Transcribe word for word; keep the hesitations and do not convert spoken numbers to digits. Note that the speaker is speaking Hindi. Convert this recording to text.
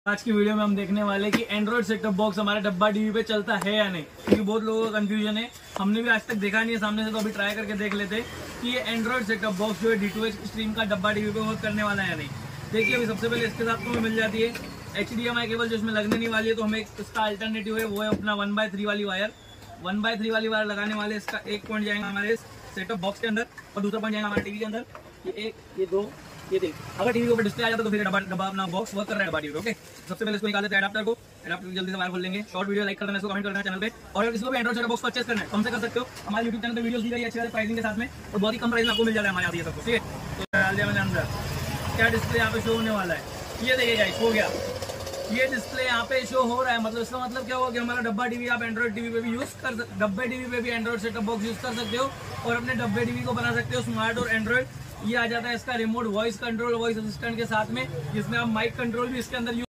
आज की वीडियो में हम देखने वाले कि एंड्रॉइड सेट टॉप बॉक्स हमारे डब्बा टीवी पे चलता है या नहीं, क्योंकि बहुत लोगों का कंफ्यूजन है। हमने भी आज तक देखा नहीं है सामने से, तो अभी ट्राई करके देख लेते कि ये एंड्रॉइड सेट टॉप बॉक्स जो है डी टू एच स्ट्रीम का डब्बा टीवी पे वर्क करने वाला है या नहीं। देखिए अभी सबसे पहले इसके साथ तो हमें मिल जाती है H D M I cable जो इसमें लगने नहीं वाली है, तो हमें इसका अल्टरनेटिव है वो है अपना वन बाय थ्री वाली वायर। वन बाय थ्री वाली वायर लगाने वाले इसका एक पॉइंट जाएगा हमारे सेट टॉप बॉक्स के अंदर और दूसरा पॉइंट जाएगा हमारे टीवी के अंदर। ये एक, ये दो, ये देख, अगर टीवी के ऊपर डिस्प्ले आ जाता तो फिर डब्बा डब्बा अपना बॉक्स वर्क कर रहा है डब्बा टीवी। ओके, सबसे पहले इसको निकाल देते हैं एडाप्टर को। एडाप्टर जल्दी से बाहर खोल लेंगे। शॉर्ट वीडियो लाइक कर देना, इसको कमेंट कर देना चैनल पे। और अगर किसी को भी एंड्रॉइड सेट बॉक्स परचेस करना है तो हमसे कर सकते हो। हमारे यूट्यूब चैनल पे वीडियोस दी गई है अच्छी प्राइसिंग के साथ में, और बहुत ही कम प्राइस में आपको मिल जाता है हमारे यहाँ ये सब कुछ। ठीक है, तो डाल दिया मैंने अंदर। क्या डिस्प्ले यहाँ पे शो होने वाला है, ये देखिए गाइस, हो गया। ये डिस्प्ले यहाँ पे शो हो रहा है, मतलब इसका मतलब क्या हुआ कि हमारा डब्बा टीवी आप एंड्रॉइड टीवी पे भी यूज कर सकते, डब्बे टीवी पे भी एंड्रॉइड सेटअप बॉक्स यूज कर सकते हो और अपने डब्बे टीवी को बना सकते हो स्मार्ट और एंड्रॉइड। ये आ जाता है इसका remote voice control, voice assistant के साथ में, जिसमें आप माइक कंट्रोल भी इसके अंदर